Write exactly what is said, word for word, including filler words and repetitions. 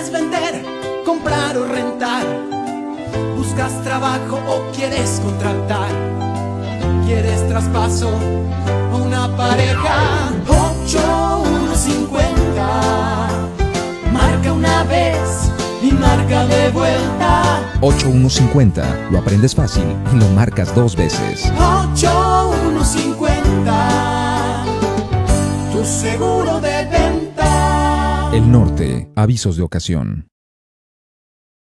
¿Quieres vender, comprar o rentar? ¿Buscas trabajo o quieres contratar? ¿Quieres traspaso o una pareja? ocho uno cincuenta. Marca una vez y marca de vuelta. ocho uno cincuenta. Lo aprendes fácil y lo marcas dos veces. ocho uno cincuenta. Tu seguro de venta. El Norte. Avisos de ocasión.